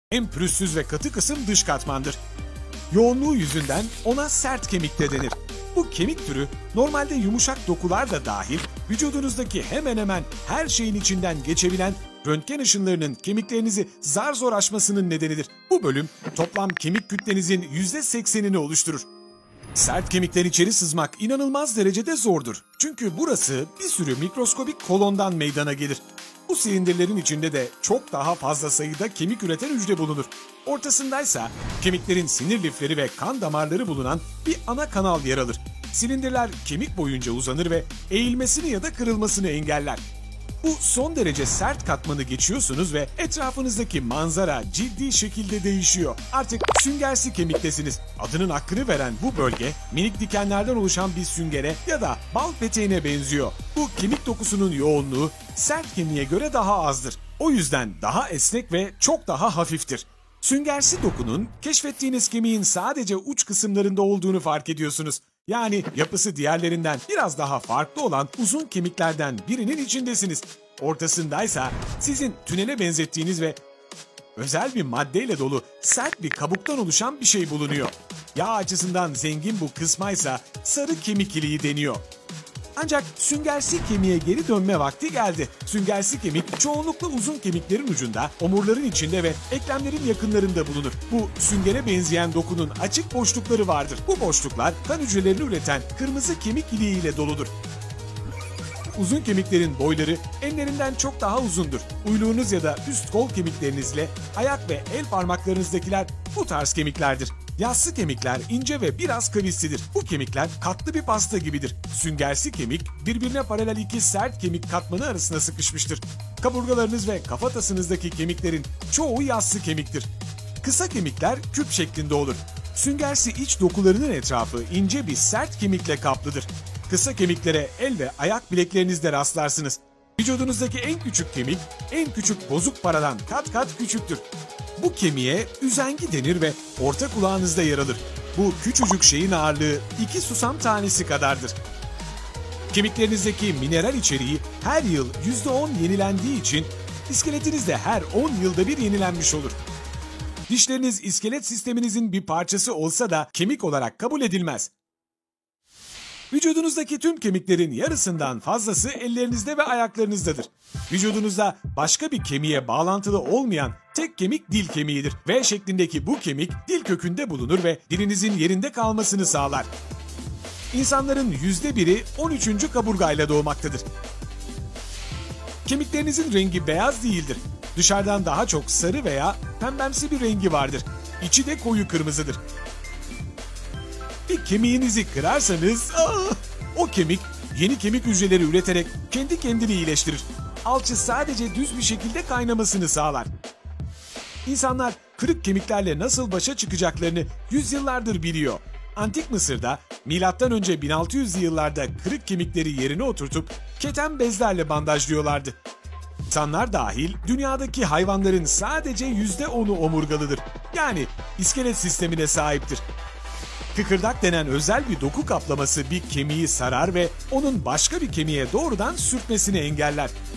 En pürüzsüz ve katı kısım dış katmandır. Yoğunluğu yüzünden ona sert kemik de denir. Bu kemik türü normalde yumuşak dokular da dahil vücudunuzdaki hemen hemen her şeyin içinden geçebilen röntgen ışınlarının kemiklerinizi zar zor aşmasının nedenidir. Bu bölüm toplam kemik kütlenizin %80'ini oluşturur. Sert kemikten içeri sızmak inanılmaz derecede zordur. Çünkü burası bir sürü mikroskobik kolondan meydana gelir. Bu silindirlerin içinde de çok daha fazla sayıda kemik üreten hücre bulunur. Ortasındaysa kemiklerin sinir lifleri ve kan damarları bulunan bir ana kanal yer alır. Silindirler kemik boyunca uzanır ve eğilmesini ya da kırılmasını engeller. Bu son derece sert katmanı geçiyorsunuz ve etrafınızdaki manzara ciddi şekilde değişiyor. Artık süngersi kemiktesiniz. Adının hakkını veren bu bölge minik dikenlerden oluşan bir süngere ya da bal peteğine benziyor. Bu kemik dokusunun yoğunluğu sert kemiğe göre daha azdır. O yüzden daha esnek ve çok daha hafiftir. Süngersi dokunun keşfettiğiniz kemiğin sadece uç kısımlarında olduğunu fark ediyorsunuz. Yani yapısı diğerlerinden biraz daha farklı olan uzun kemiklerden birinin içindesiniz. Ortasındaysa sizin tünele benzettiğiniz ve özel bir maddeyle dolu sert bir kabuktan oluşan bir şey bulunuyor. Yağ açısından zengin bu kısmaysa sarı kemik iliği deniyor. Ancak süngersi kemiğe geri dönme vakti geldi. Süngersi kemik çoğunlukla uzun kemiklerin ucunda, omurların içinde ve eklemlerin yakınlarında bulunur. Bu süngere benzeyen dokunun açık boşlukları vardır. Bu boşluklar kan hücrelerini üreten kırmızı kemik iliğiyle doludur. Uzun kemiklerin boyları enlerinden çok daha uzundur. Uyluğunuz ya da üst kol kemiklerinizle ayak ve el parmaklarınızdakiler bu tarz kemiklerdir. Yassı kemikler ince ve biraz kavislidir. Bu kemikler katlı bir pasta gibidir. Süngersi kemik birbirine paralel iki sert kemik katmanı arasında sıkışmıştır. Kaburgalarınız ve kafatasınızdaki kemiklerin çoğu yassı kemiktir. Kısa kemikler küp şeklinde olur. Süngersi iç dokularının etrafı ince bir sert kemikle kaplıdır. Kısa kemiklere el ve ayak bileklerinizde rastlarsınız. Vücudunuzdaki en küçük kemik, en küçük bozuk paradan kat kat küçüktür. Bu kemiğe üzengi denir ve orta kulağınızda yer alır. Bu küçücük şeyin ağırlığı 2 susam tanesi kadardır. Kemiklerinizdeki mineral içeriği her yıl %10 yenilendiği için iskeletiniz de her 10 yılda bir yenilenmiş olur. Dişleriniz iskelet sisteminizin bir parçası olsa da kemik olarak kabul edilmez. Vücudunuzdaki tüm kemiklerin yarısından fazlası ellerinizde ve ayaklarınızdadır. Vücudunuzda başka bir kemiğe bağlantılı olmayan tek kemik dil kemiğidir. V şeklindeki bu kemik dil kökünde bulunur ve dilinizin yerinde kalmasını sağlar. İnsanların %1'i 13. kaburgayla doğmaktadır. Kemiklerinizin rengi beyaz değildir. Dışarıdan daha çok sarı veya pembemsi bir rengi vardır. İçi de koyu kırmızıdır. Bir kemiğinizi kırarsanız o kemik yeni kemik hücreleri üreterek kendi kendini iyileştirir. Alçı sadece düz bir şekilde kaynamasını sağlar. İnsanlar kırık kemiklerle nasıl başa çıkacaklarını yüzyıllardır biliyor. Antik Mısır'da M.Ö. 1600'lü yıllarda kırık kemikleri yerine oturtup keten bezlerle bandajlıyorlardı. İnsanlar dahil dünyadaki hayvanların sadece %10'u omurgalıdır. Yani iskelet sistemine sahiptir. Kıkırdak denen özel bir doku kaplaması bir kemiği sarar ve onun başka bir kemiğe doğrudan sürtmesini engeller.